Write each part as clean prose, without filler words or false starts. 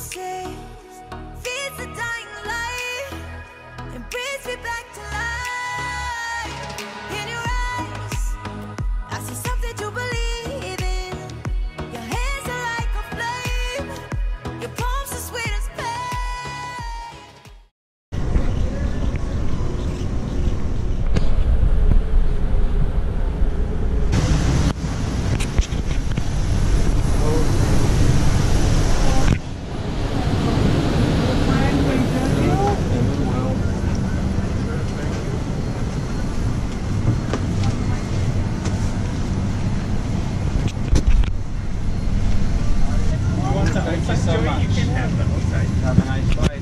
says, feeds the dying light and brings me back to life. In your eyes, I see something to believe in. Your hands are like a flame, your palms are sweet as pain. Thank you so much. You can have them, okay. Have a nice flight.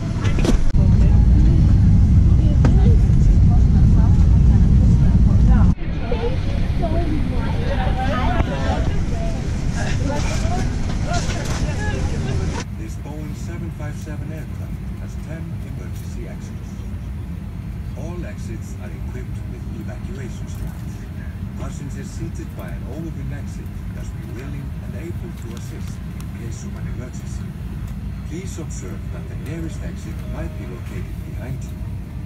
This Boeing 757 aircraft has 10 emergency exits. All exits are equipped with evacuation straps. Passengers seated by an overwing exit must be willing and able to assist in case of an emergency. Please observe that the nearest exit might be located behind you.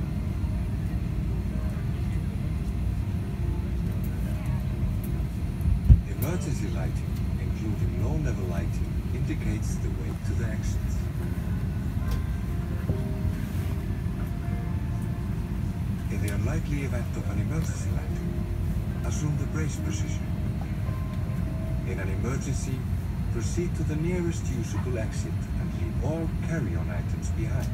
Emergency lighting, including low-level lighting, indicates the way to the exits. In the unlikely event of an emergency landing, assume the brace position. In an emergency, proceed to the nearest usable exit and leave all carry-on items behind.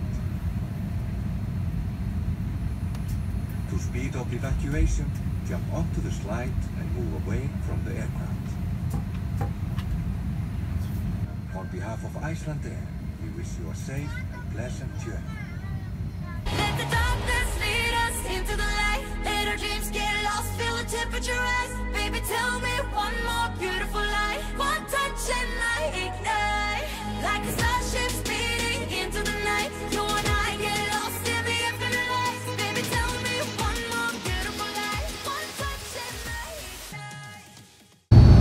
To speed up evacuation, jump onto the slide and move away from the aircraft. On behalf of Iceland Air, we wish you a safe and pleasant journey. Let the darkness lead us into the light. Let our dreams get lost, feel the temperature rise. Baby, tell me one more beautiful lie. One touch and I ignite. Like a starship speeding into the night. You and I get lost in the infinite lights. Baby, tell me one more beautiful lie. One touch and I ignite.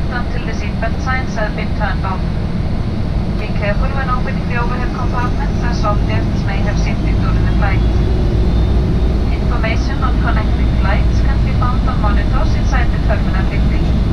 until the seatbelt signs have been turned off. Be careful when opening the overhead compartments as objects may have shifted during the flight. Information on connecting flights can be found on monitors inside the terminal building.